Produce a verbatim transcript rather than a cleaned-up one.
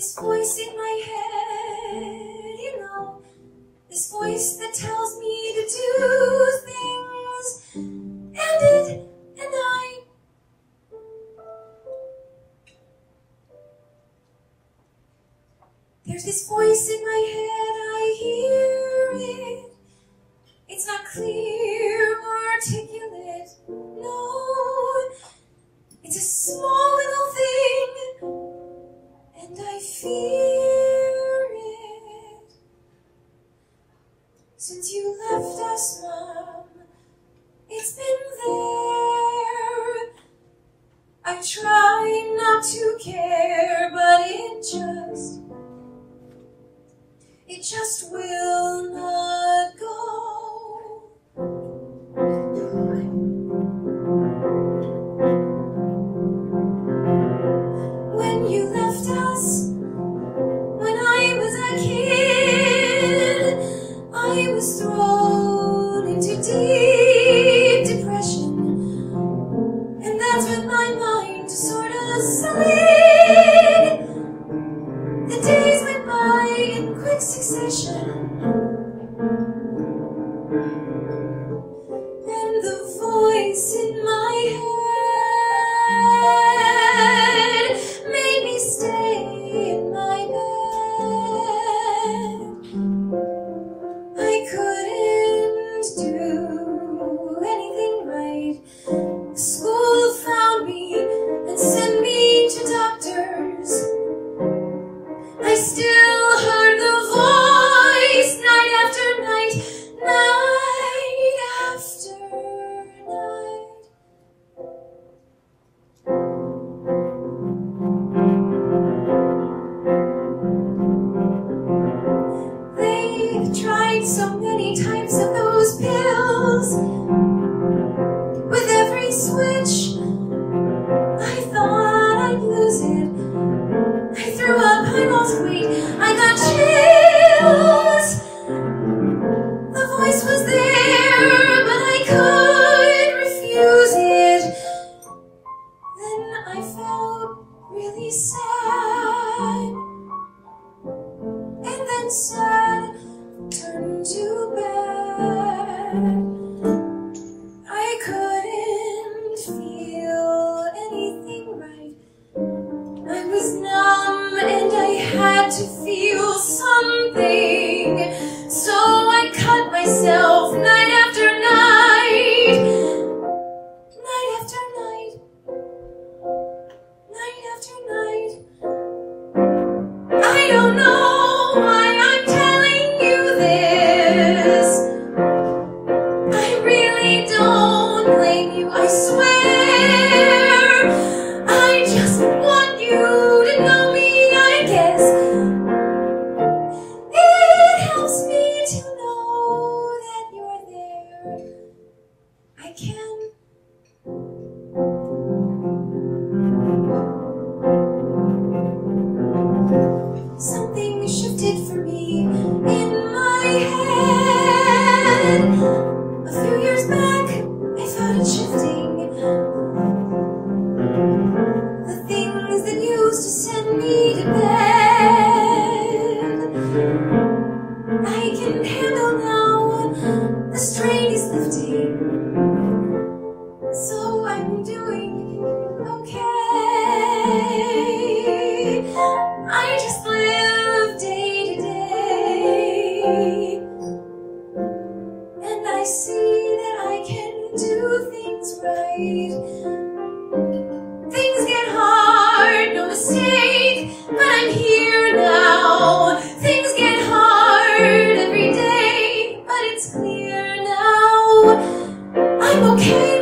this voice in my head, you know, this voice that tells me to do things, and it, and I. There's this voice in my head, I hear it. It's not clear or articulate, no. It's a small little thing, and I fear it. Since you left us, Mom, it's been there. I try not to care, but it just, it just will not go. When you left us, when I was a kid, I was thrown into deep depression, and that's when my mind sort of slid. The days went by in quick succession, and the voice in my head made me stay in my bed. I couldn't do anything right. The school found me and sent me to doctors. I still heard the voice night after night, night after night. They've tried so many types of those pills. With every switch, I thought I'd lose it. I threw up, I lost weight, I got chills. The voice was there, but I could refuse it. Then I felt really sad, and then sad turned to bad. I couldn't feel anything right. I was numb and I had to feel something, so I cut myself night after night, night after night, night after night. I don't know why I'm telling you this. I really don't blame you, I swear. I just want you to know me, I guess. It helps me to know that you're there. I can. Something shifted for me in my head. A few years back, I felt it shifting. The things that used to send me to bed, I can handle now. The strain is lifting, so I'm doing okay. I just live day to day, and I see that I can do things right. Things get hard, no mistake, but I'm here now. Things get hard every day, but it's clear now. I'm okay.